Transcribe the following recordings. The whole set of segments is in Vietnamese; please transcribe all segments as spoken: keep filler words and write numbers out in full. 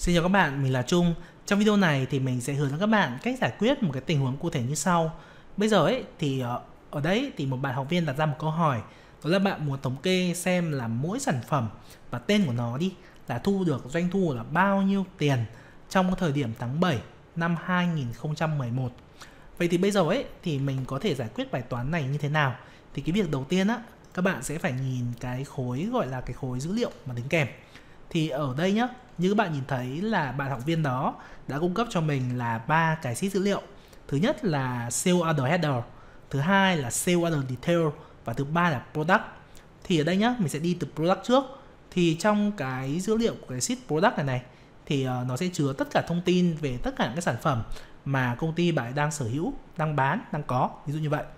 Xin chào các bạn, mình là Trung. Trong video này thì mình sẽ hướng dẫn các bạn cách giải quyết một cái tình huống cụ thể như sau. Bây giờ ấy thì ở đây thì một bạn học viên đặt ra một câu hỏi, đó là bạn muốn thống kê xem là mỗi sản phẩm và tên của nó đi là thu được doanh thu là bao nhiêu tiền trong thời điểm tháng bảy năm hai nghìn không trăm mười một. Vậy thì bây giờ ấy thì mình có thể giải quyết bài toán này như thế nào? Thì cái việc đầu tiên á, các bạn sẽ phải nhìn cái khối gọi là cái khối dữ liệu mà đính kèm. Thì ở đây nhá, như các bạn nhìn thấy là bạn học viên đó đã cung cấp cho mình là ba cái sheet dữ liệu. Thứ nhất là Sale Order Header, thứ hai là Sale Order Detail và thứ ba là Product. Thì ở đây nhá, mình sẽ đi từ Product trước. Thì trong cái dữ liệu của cái sheet Product này này thì uh, nó sẽ chứa tất cả thông tin về tất cả những cái sản phẩm mà công ty bạn đang sở hữu, đang bán, đang có, ví dụ như vậy.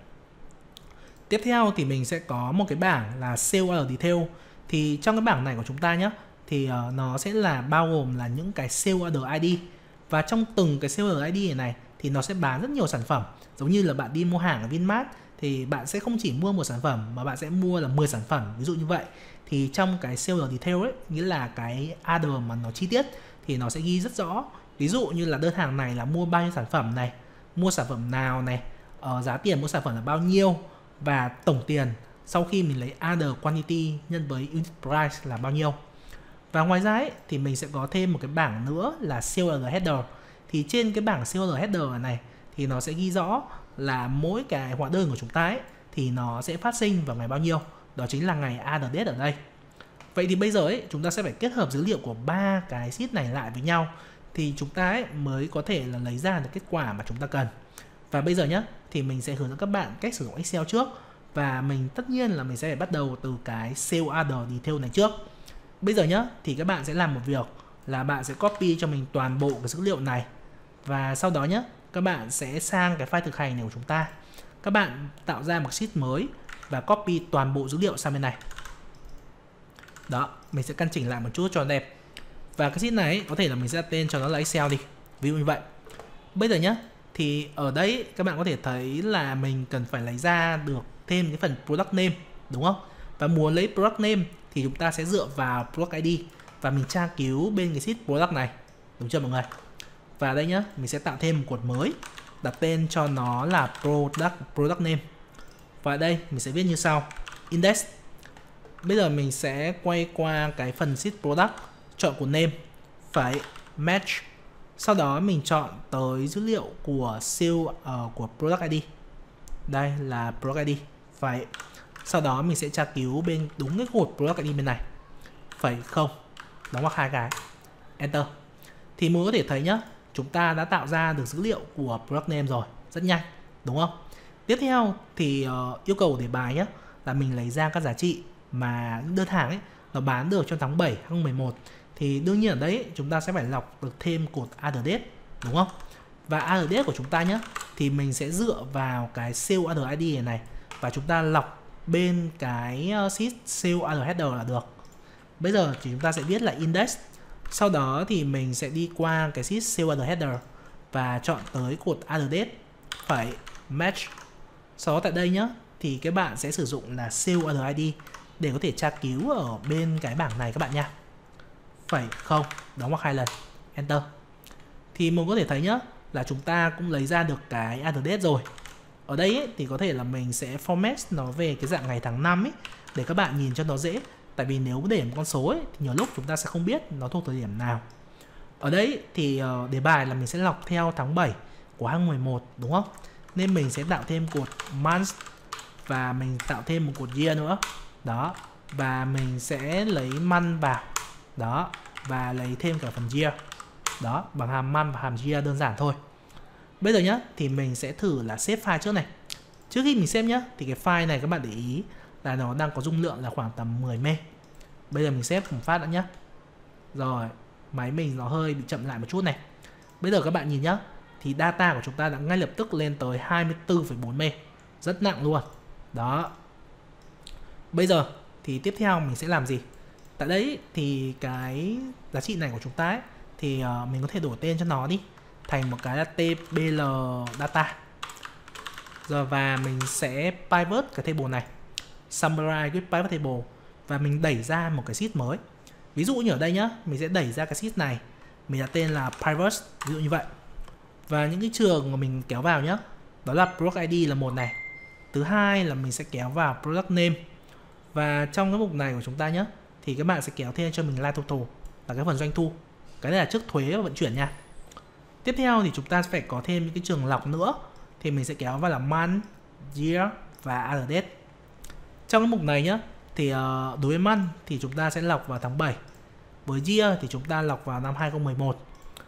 Tiếp theo thì mình sẽ có một cái bảng là Sale Order Detail. Thì trong cái bảng này của chúng ta nhé, thì uh, nó sẽ là bao gồm là những cái Sale Order i đê. Và trong từng cái Sale Order i đê này, này thì nó sẽ bán rất nhiều sản phẩm. Giống như là bạn đi mua hàng ở Vinmart thì bạn sẽ không chỉ mua một sản phẩm mà bạn sẽ mua là mười sản phẩm, ví dụ như vậy. Thì trong cái Sale Order Detail ấy, nghĩa là cái order mà nó chi tiết thì nó sẽ ghi rất rõ. Ví dụ như là đơn hàng này là mua bao nhiêu sản phẩm này, mua sản phẩm nào này, uh, giá tiền mua sản phẩm là bao nhiêu và tổng tiền sau khi mình lấy order quantity nhân với unit price là bao nhiêu. Và ngoài ra ấy, thì mình sẽ có thêm một cái bảng nữa là Sale Order Header. Thì trên cái bảng Sale Order Header này thì nó sẽ ghi rõ là mỗi cái hóa đơn của chúng ta ấy, thì nó sẽ phát sinh vào ngày bao nhiêu. Đó chính là ngày order date ở đây. Vậy thì bây giờ ấy, chúng ta sẽ phải kết hợp dữ liệu của ba cái sheet này lại với nhau thì chúng ta ấy mới có thể là lấy ra được kết quả mà chúng ta cần. Và bây giờ nhé, thì mình sẽ hướng dẫn các bạn cách sử dụng Excel trước. Và mình tất nhiên là mình sẽ phải bắt đầu từ cái Sale Order Detail này trước. Bây giờ nhé, thì các bạn sẽ làm một việc là bạn sẽ copy cho mình toàn bộ cái dữ liệu này. Và sau đó nhé, các bạn sẽ sang cái file thực hành này của chúng ta. Các bạn tạo ra một sheet mới và copy toàn bộ dữ liệu sang bên này. Đó, mình sẽ căn chỉnh lại một chút cho nó đẹp. Và cái sheet này có thể là mình sẽ đặt tên cho nó là Excel đi, ví dụ như vậy. Bây giờ nhé, thì ở đây các bạn có thể thấy là mình cần phải lấy ra được thêm cái phần Product Name, đúng không? Và muốn lấy Product Name thì chúng ta sẽ dựa vào Product i đê và mình tra cứu bên cái sheet Product này, đúng chưa mọi người? Và đây nhá, mình sẽ tạo thêm một cột mới, đặt tên cho nó là Product Product Name. Và đây mình sẽ viết như sau: Index. Bây giờ mình sẽ quay qua cái phần sheet Product, chọn cột Name, phải Match. Sau đó mình chọn tới dữ liệu của Sale uh, của Product i đê. Đây là Product i đê, phải. Sau đó mình sẽ tra cứu bên đúng cái cột Product i đê bên này, phẩy không, đóng ngoặc hai cái, Enter. Thì mới có thể thấy nhá, chúng ta đã tạo ra được dữ liệu của Product Name rồi, rất nhanh, đúng không? Tiếp theo thì uh, yêu cầu của đề bài nhé là mình lấy ra các giá trị mà đơn hàng ấy nó bán được trong tháng bảy hai nghìn không trăm mười một. Thì đương nhiên ở đấy ấy, chúng ta sẽ phải lọc được thêm cột Order Date, đúng không? Và Order Date của chúng ta nhé, thì mình sẽ dựa vào cái Sale Order i đê này, này và chúng ta lọc bên cái sheet Sale Order Header là được. Bây giờ thì chúng ta sẽ viết là Index. Sau đó thì mình sẽ đi qua cái sheet Sale Order Header và chọn tới cột Order Date, phải Match. Sau đó tại đây nhé, thì các bạn sẽ sử dụng là Sale Order i đê để có thể tra cứu ở bên cái bảng này các bạn nha. Phẩy không, đóng ngoặc hai lần, Enter. Thì mình có thể thấy nhá, là chúng ta cũng lấy ra được cái Order Date rồi. Ở đây ấy, thì có thể là mình sẽ format nó về cái dạng ngày tháng năm ấy, để các bạn nhìn cho nó dễ. Tại vì nếu để một con số ấy, thì nhiều lúc chúng ta sẽ không biết nó thuộc thời điểm nào. Ở đây thì uh, đề bài là mình sẽ lọc theo tháng bảy của hai nghìn không trăm mười một, đúng không? Nên mình sẽ tạo thêm cột month và mình tạo thêm một cột year nữa. Đó, và mình sẽ lấy month vào. Đó, và lấy thêm cả phần year. Đó, bằng hàm month và hàm year đơn giản thôi. Bây giờ nhá, thì mình sẽ thử là save file trước này. Trước khi mình save nhá, thì cái file này các bạn để ý là nó đang có dung lượng là khoảng tầm mười mê. Bây giờ mình save một phát đã nhá. Rồi, máy mình nó hơi bị chậm lại một chút này. Bây giờ các bạn nhìn nhá, thì data của chúng ta đã ngay lập tức lên tới hai mươi tư phẩy bốn mê. Rất nặng luôn. Đó. Bây giờ thì tiếp theo mình sẽ làm gì? Tại đấy thì cái giá trị này của chúng ta ấy, thì uh, mình có thể đổi tên cho nó đi thành một cái là tê bê lờ data. Rồi và mình sẽ pivot cái table này, summarize with pivot table, và mình đẩy ra một cái sheet mới. Ví dụ như ở đây nhá, mình sẽ đẩy ra cái sheet này mình đặt tên là private, ví dụ như vậy. Và những cái trường mà mình kéo vào nhé, đó là product i đê là một này. Thứ hai là mình sẽ kéo vào product name. Và trong cái mục này của chúng ta nhé, thì các bạn sẽ kéo thêm cho mình line total là cái phần doanh thu. Cái này là trước thuế và vận chuyển nha. Tiếp theo thì chúng ta sẽ phải có thêm những cái trường lọc nữa. Thì mình sẽ kéo vào là month, year và other date. Trong cái mục này nhé, thì uh, đối với month thì chúng ta sẽ lọc vào tháng bảy. Với year thì chúng ta lọc vào năm hai không một một.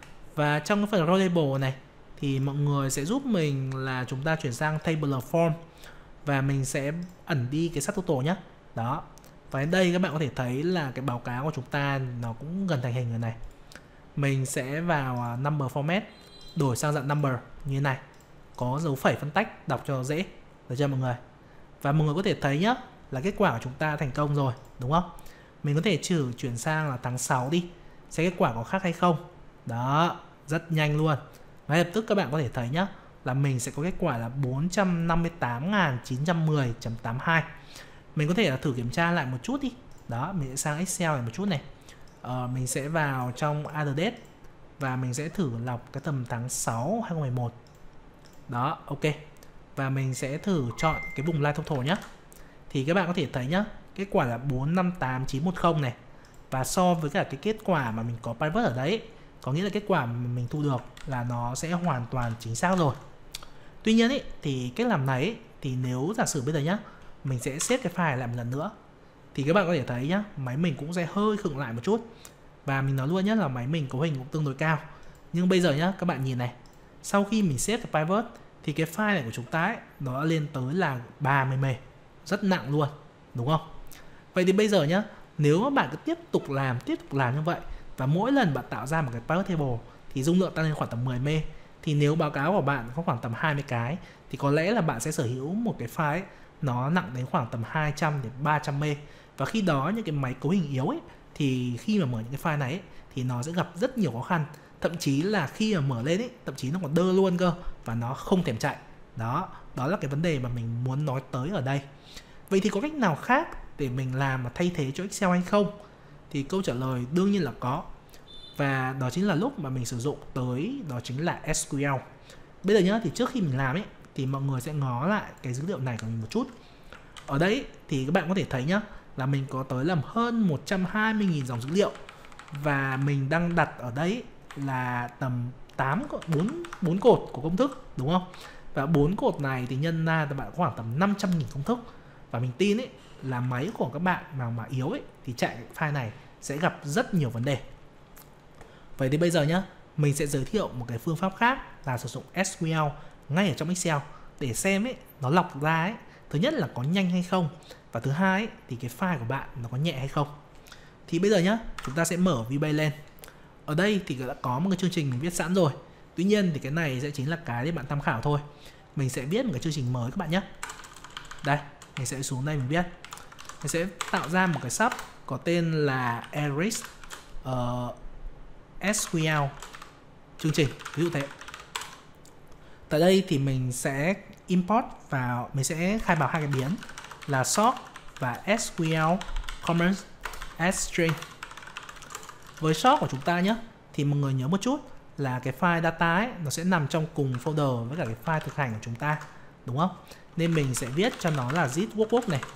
Và trong cái phần row table này thì mọi người sẽ giúp mình là chúng ta chuyển sang tabular form. Và mình sẽ ẩn đi cái subtotal nhé. Đó. Và đến đây các bạn có thể thấy là cái báo cáo của chúng ta nó cũng gần thành hình rồi này. Mình sẽ vào number format, đổi sang dạng number như thế này. Có dấu phẩy phân tách, đọc cho dễ. Được chưa mọi người? Và mọi người có thể thấy nhá, là kết quả của chúng ta thành công rồi, đúng không? Mình có thể trừ chuyển sang là tháng sáu đi, xem kết quả có khác hay không. Đó, rất nhanh luôn. Ngay lập tức các bạn có thể thấy nhá, là mình sẽ có kết quả là bốn trăm năm mươi tám nghìn chín trăm mười chấm tám mươi hai. Mình có thể là thử kiểm tra lại một chút đi. Đó, mình sẽ sang Excel này một chút này. Ờ, mình sẽ vào trong other date và mình sẽ thử lọc cái tầm tháng sáu hai không một một. Đó, ok. Và mình sẽ thử chọn cái vùng line total nhé. Thì các bạn có thể thấy nhá, kết quả là bốn năm tám chín một không này. Và so với cả cái kết quả mà mình có pivot ở đấy, có nghĩa là kết quả mà mình thu được là nó sẽ hoàn toàn chính xác rồi. Tuy nhiên ý, thì cách làm này ý, thì nếu giả sử bây giờ nhá, mình sẽ xếp cái file lại một lần nữa, thì các bạn có thể thấy nhá, máy mình cũng sẽ hơi khựng lại một chút. Và mình nói luôn nhá là máy mình cấu hình cũng tương đối cao. Nhưng bây giờ nhá, các bạn nhìn này, sau khi mình xếp cái pivot thì cái file này của chúng ta ấy, nó lên tới là ba mươi mê, rất nặng luôn, đúng không? Vậy thì bây giờ nhá, nếu mà bạn cứ tiếp tục làm, tiếp tục làm như vậy, và mỗi lần bạn tạo ra một cái pivot table thì dung lượng tăng lên khoảng tầm mười mê, thì nếu báo cáo của bạn có khoảng tầm hai mươi cái, thì có lẽ là bạn sẽ sở hữu một cái file ấy, nó nặng đến khoảng tầm hai trăm đến ba trăm mê. Và khi đó những cái máy cấu hình yếu ấy, thì khi mà mở những cái file này ấy, thì nó sẽ gặp rất nhiều khó khăn. Thậm chí là khi mà mở lên ấy, thậm chí nó còn đơ luôn cơ, và nó không thèm chạy. Đó, đó là cái vấn đề mà mình muốn nói tới ở đây. Vậy thì có cách nào khác để mình làm mà thay thế cho Excel hay không? Thì câu trả lời đương nhiên là có. Và đó chính là lúc mà mình sử dụng tới, đó chính là ét quy lờ. Bây giờ nhá, thì trước khi mình làm ấy, thì mọi người sẽ ngó lại cái dữ liệu này của mình một chút. Ở đây thì các bạn có thể thấy nhá, là mình có tới là hơn một trăm hai mươi nghìn dòng dữ liệu. Và mình đang đặt ở đấy là tầm tám, bốn, bốn cột của công thức, đúng không? Và bốn cột này thì nhân ra các bạn có khoảng tầm năm trăm nghìn công thức. Và mình tin ấy, là máy của các bạn mà, mà yếu ấy, thì chạy file này sẽ gặp rất nhiều vấn đề. Vậy thì bây giờ nhá, mình sẽ giới thiệu một cái phương pháp khác là sử dụng ét quy lờ ngay ở trong Excel để xem ấy, nó lọc ra ấy, thứ nhất là có nhanh hay không, và thứ hai ấy, thì cái file của bạn nó có nhẹ hay không. Thì bây giờ nhá, chúng ta sẽ mở VBase lên. Ở đây thì đã có một cái chương trình mình viết sẵn rồi. Tuy nhiên thì cái này sẽ chính là cái để bạn tham khảo thôi. Mình sẽ viết một cái chương trình mới các bạn nhé. Đây, mình sẽ xuống đây mình viết. Mình sẽ tạo ra một cái sub có tên là Eris uh, ét quy lờ chương trình, ví dụ thế. Tại đây thì mình sẽ import vào, mình sẽ khai báo hai cái biến là sort và ét quy lờ comment as string. Với sort của chúng ta nhé, thì mọi người nhớ một chút là cái file data ấy, nó sẽ nằm trong cùng folder với cả cái file thực hành của chúng ta, đúng không? Nên mình sẽ viết cho nó là zip workbook này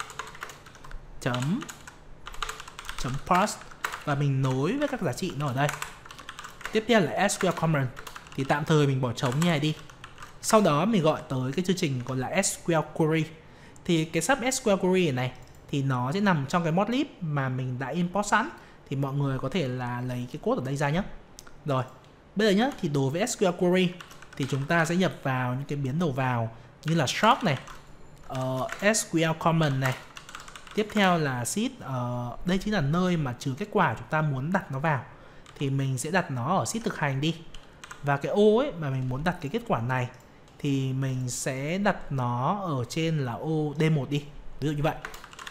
chấm chấm parse, và mình nối với các giá trị nó ở đây. Tiếp theo là ét quy lờ comment, thì tạm thời mình bỏ trống như này đi. Sau đó mình gọi tới cái chương trình gọi là ét quy lờ query. Thì cái sub ét quy lờ query này thì nó sẽ nằm trong cái modlib mà mình đã import sẵn. Thì mọi người có thể là lấy cái code ở đây ra nhé. Rồi, bây giờ nhé, thì đối với ét quy lờ query thì chúng ta sẽ nhập vào những cái biến đầu vào như là short này, uh, ét quy lờ comment này. Tiếp theo là sheet, uh, đây chính là nơi mà trừ kết quả chúng ta muốn đặt nó vào. Thì mình sẽ đặt nó ở sheet thực hành đi. Và cái ô ấy mà mình muốn đặt cái kết quả này thì mình sẽ đặt nó ở trên là ô D một đi, ví dụ như vậy.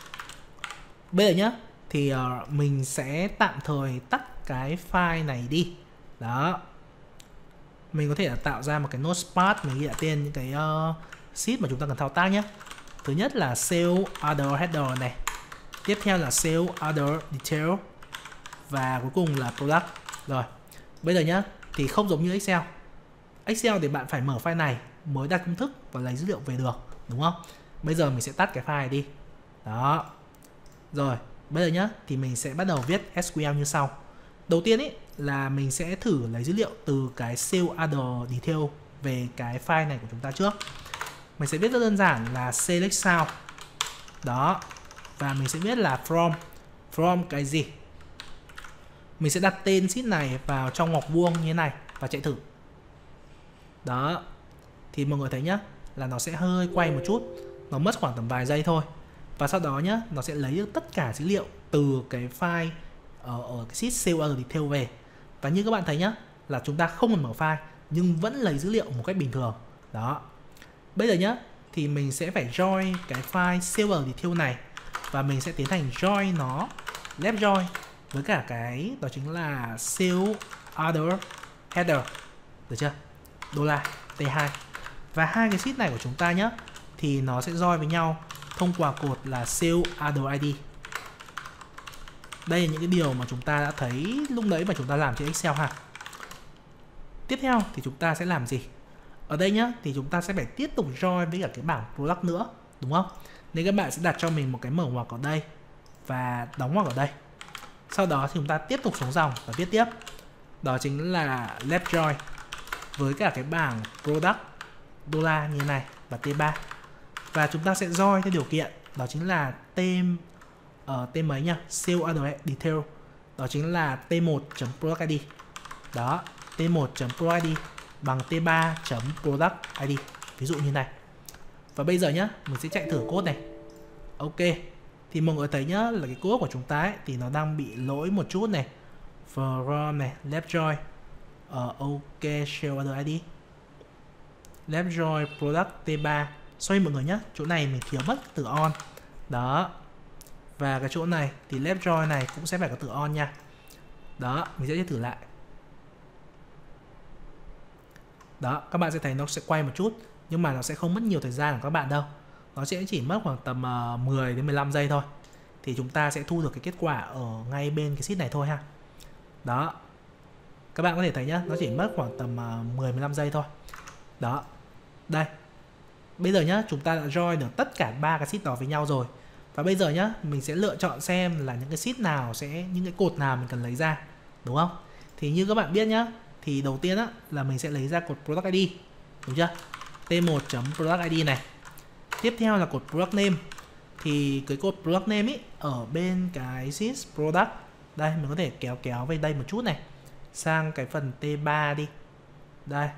Bây giờ nhá, thì uh, mình sẽ tạm thời tắt cái file này đi. Đó. Mình có thể là tạo ra một cái notepad, mình ghi lại tên những cái uh, sheet mà chúng ta cần thao tác nhé. Thứ nhất là sale other header này. Tiếp theo là sale other detail. Và cuối cùng là product. Rồi. Bây giờ nhá, thì không giống như Excel. Excel thì bạn phải mở file này mới đặt công thức và lấy dữ liệu về được, đúng không? Bây giờ mình sẽ tắt cái file này đi. Đó. Rồi, bây giờ nhá, thì mình sẽ bắt đầu viết ét quy lờ như sau. Đầu tiên ấy là mình sẽ thử lấy dữ liệu từ cái cell other detail về cái file này của chúng ta trước. Mình sẽ viết rất đơn giản là select sao. Đó. Và mình sẽ viết là from. From cái gì? Mình sẽ đặt tên sheet này vào trong ngoặc vuông như thế này và chạy thử. Đó. Thì mọi người thấy nhá, là nó sẽ hơi quay một chút, nó mất khoảng tầm vài giây thôi. Và sau đó nhá, nó sẽ lấy được tất cả dữ liệu từ cái file ở, ở cái sheet cell other detail về. Và như các bạn thấy nhá, là chúng ta không cần mở file nhưng vẫn lấy dữ liệu một cách bình thường. Đó. Bây giờ nhá, thì mình sẽ phải join cái file cell other detail này và mình sẽ tiến hành join nó, left join với cả cái đó chính là cell other header, được chưa? Đô la T hai. Và hai cái sheet này của chúng ta nhé, thì nó sẽ join với nhau thông qua cột là cell other i đê. Đây là những cái điều mà chúng ta đã thấy lúc đấy mà chúng ta làm trên Excel ha. Tiếp theo thì chúng ta sẽ làm gì? Ở đây nhá, thì chúng ta sẽ phải tiếp tục join với cả cái bảng product nữa, đúng không? Nên các bạn sẽ đặt cho mình một cái mở ngoặc ở đây và đóng ngoặc ở đây. Sau đó thì chúng ta tiếp tục xuống dòng và viết tiếp. Đó chính là left join với cả cái bảng product đô la như này và T ba. Và chúng ta sẽ join theo điều kiện, đó chính là T ở uh, T mấy nhá, cell other detail. Đó chính là T một chấm product i đê. Đó, T một chấm product i đê bằng T ba chấm product i đê. Ví dụ như này. Và bây giờ nhá, mình sẽ chạy thử code này. Ok. Thì mọi người thấy nhá, là cái code của chúng ta ấy, thì nó đang bị lỗi một chút này. From này, left join. Uh, ok, shell other i đê. Left join product T ba. Sorry mọi người nhé, chỗ này mình thiếu mất từ on. Đó. Và cái chỗ này thì left join này cũng sẽ phải có từ on nha. Đó, mình sẽ thử lại. Đó, các bạn sẽ thấy nó sẽ quay một chút, nhưng mà nó sẽ không mất nhiều thời gian của các bạn đâu. Nó sẽ chỉ mất khoảng tầm uh, mười đến mười lăm giây thôi. Thì chúng ta sẽ thu được cái kết quả ở ngay bên cái sheet này thôi ha. Đó. Các bạn có thể thấy nhá, nó chỉ mất khoảng tầm uh, mười đến mười lăm giây thôi. Đó. Đây. Bây giờ nhá, chúng ta đã join được tất cả ba cái sheet đó với nhau rồi. Và bây giờ nhá, mình sẽ lựa chọn xem là những cái sheet nào sẽ, những cái cột nào mình cần lấy ra, đúng không? Thì như các bạn biết nhá, thì đầu tiên á là mình sẽ lấy ra cột product i đê, đúng chưa? T một chấm product i đê này. Tiếp theo là cột product name. Thì cái cột product name ý ở bên cái sheet product, đây mình có thể kéo kéo về đây một chút này, sang cái phần T ba đi. Đây.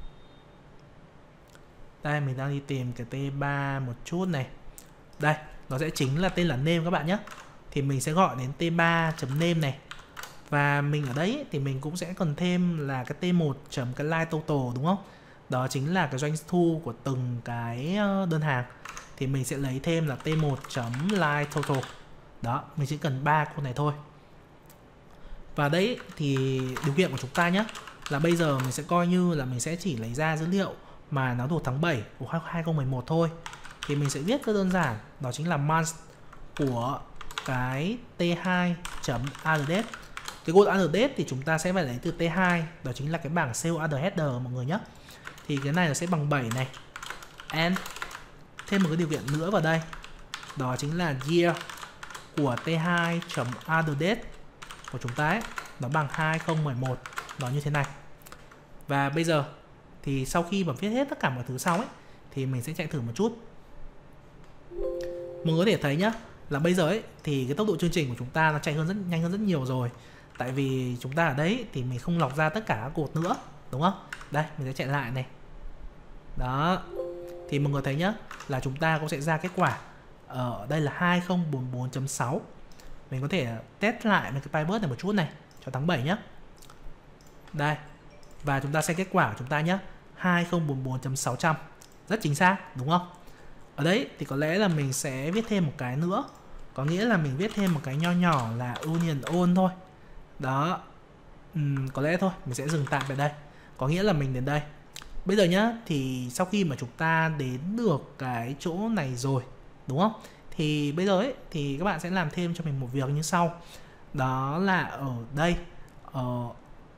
Đây mình đang đi tìm cái T ba một chút này. Đây, nó sẽ chính là tên là name các bạn nhé. Thì mình sẽ gọi đến T ba chấm name này. Và mình ở đấy thì mình cũng sẽ cần thêm là cái T một chấm cái line total, đúng không? Đó chính là cái doanh thu của từng cái đơn hàng. Thì mình sẽ lấy thêm là T một chấm line total. Đó, mình chỉ cần ba cột này thôi. Và đấy thì điều kiện của chúng ta nhé, là bây giờ mình sẽ coi như là mình sẽ chỉ lấy ra dữ liệu mà nó thuộc tháng bảy của hai không một một thôi. Thì mình sẽ viết rất đơn giản, đó chính là month của cái T hai chấm other date. Cái code other date thì chúng ta sẽ phải lấy từ T hai, đó chính là cái bảng cell other header mọi người nhé. Thì cái này nó sẽ bằng bảy này. And thêm một cái điều kiện nữa vào đây, đó chính là year của T hai chấm other date của chúng ta ấy, nó bằng hai không một một, đó như thế này. Và bây giờ thì sau khi mà viết hết tất cả mọi thứ xong ấy, thì mình sẽ chạy thử một chút. Mọi người có thể thấy nhá, là bây giờ ấy thì cái tốc độ chương trình của chúng ta nó chạy hơn rất nhanh hơn rất nhiều rồi. Tại vì chúng ta ở đấy thì mình không lọc ra tất cả các cột nữa, đúng không? Đây, mình sẽ chạy lại này. Đó. Thì mọi người thấy nhá, là chúng ta cũng sẽ ra kết quả ở đây là hai không bốn bốn chấm sáu. Mình có thể test lại với cái pivot này một chút này cho tháng bảy nhá. Đây. Và chúng ta xem kết quả của chúng ta nhé, hai không bốn bốn chấm sáu trăm. Rất chính xác, đúng không? Ở đấy thì có lẽ là mình sẽ viết thêm một cái nữa. Có nghĩa là mình viết thêm một cái nho nhỏ là union on thôi. Đó. uhm, Có lẽ thôi, mình sẽ dừng tạm tại đây. Có nghĩa là mình đến đây. Bây giờ nhá, thì sau khi mà chúng ta đến được cái chỗ này rồi, đúng không? Thì bây giờ ấy, thì các bạn sẽ làm thêm cho mình một việc như sau. Đó là ở đây, ở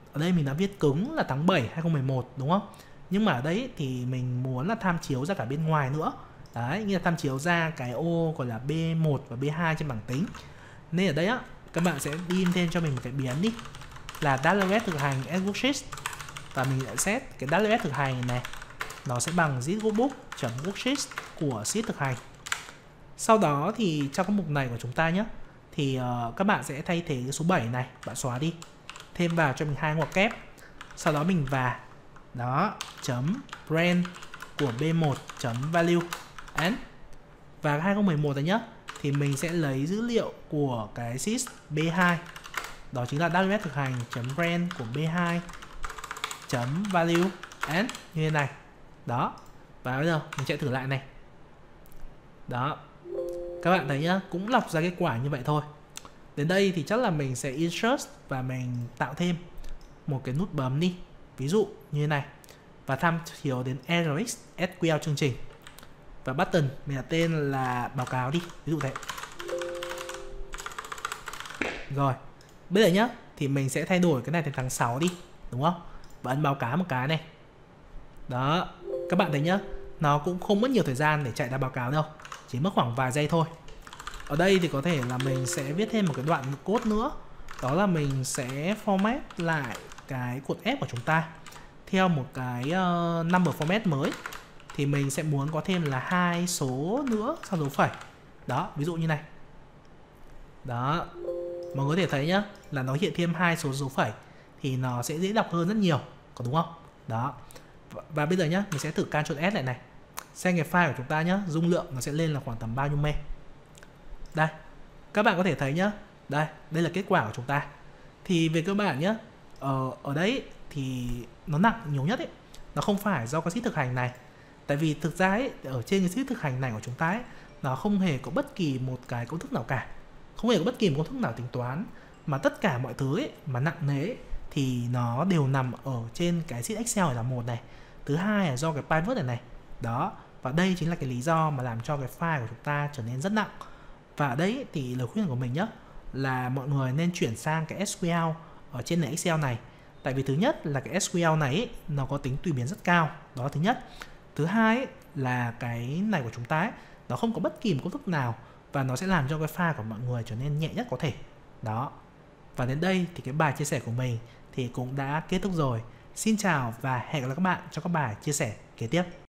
ở đây mình đã viết cứng là tháng bảy hai không một một đúng không? Nhưng mà ở đây thì mình muốn là tham chiếu ra cả bên ngoài nữa. Đấy, như là tham chiếu ra cái ô gọi là bê một và bê hai trên bảng tính. Nên ở đây á, các bạn sẽ đi thêm cho mình một cái biến đi là vê kép thực hành as worksheet. Và mình sẽ set cái vê kép thực hành này nó sẽ bằng zip.workbook.worksheet của sheet thực hành. Sau đó thì trong cái mục này của chúng ta nhé, thì uh, các bạn sẽ thay thế cái số bảy này, bạn xóa đi, thêm vào cho mình hai ngoặc kép. Sau đó mình và đó chấm brand của bê một chấm value and và hai không một một này nhá, thì mình sẽ lấy dữ liệu của cái sheet bê hai, đó chính là vê kép thực hành chấm brand của bê hai chấm value and như thế này. Đó, và bây giờ mình chạy thử lại này. Đó, các bạn thấy nhá, cũng lọc ra kết quả như vậy thôi. Đến đây thì chắc là mình sẽ insert và mình tạo thêm một cái nút bấm đi, ví dụ như thế này, và tham chiếu đến rờ ích ét quy lờ chương trình. Và button mình đặt tên là báo cáo đi, ví dụ thế. Rồi, bây giờ nhá, thì mình sẽ thay đổi cái này thành tháng sáu đi, đúng không? Và ấn báo cáo một cái này. Đó, các bạn thấy nhá, nó cũng không mất nhiều thời gian để chạy ra báo cáo đâu, chỉ mất khoảng vài giây thôi. Ở đây thì có thể là mình sẽ viết thêm một cái đoạn code nữa, đó là mình sẽ format lại cái cột F của chúng ta theo một cái uh, number format mới. Thì mình sẽ muốn có thêm là hai số nữa sau dấu phẩy. Đó, ví dụ như này. Đó, mọi người có thể thấy nhá, là nó hiện thêm hai số dấu phẩy thì nó sẽ dễ đọc hơn rất nhiều, có đúng không? Đó. Và, và bây giờ nhá, mình sẽ thử Ctrl S lại này, xem cái file của chúng ta nhá, dung lượng nó sẽ lên là khoảng tầm bao nhiêu mê. Đây, các bạn có thể thấy nhá, đây, đây là kết quả của chúng ta. Thì về cơ bản nhá, ở, ở đấy thì nó nặng nhiều nhất ấy, nó không phải do cái sheet thực hành này. Tại vì thực ra ấy, ở trên cái sheet thực hành này của chúng ta ấy, nó không hề có bất kỳ một cái công thức nào cả, không hề có bất kỳ một công thức nào tính toán, mà tất cả mọi thứ ấy, mà nặng nề ấy, thì nó đều nằm ở trên cái sheet Excel này là một này. Thứ hai là do cái pivot này này. Đó, và đây chính là cái lý do mà làm cho cái file của chúng ta trở nên rất nặng. Và ở đây thì lời khuyên của mình nhé, là mọi người nên chuyển sang cái ét quy lờ ở trên nền Excel này. Tại vì thứ nhất là cái ét quy lờ này ấy, nó có tính tùy biến rất cao, đó là thứ nhất. Thứ hai ấy, là cái này của chúng ta ấy, nó không có bất kỳ một công thức nào, và nó sẽ làm cho cái file của mọi người trở nên nhẹ nhất có thể. Đó. Và đến đây thì cái bài chia sẻ của mình thì cũng đã kết thúc rồi. Xin chào và hẹn gặp lại các bạn trong các bài chia sẻ kế tiếp.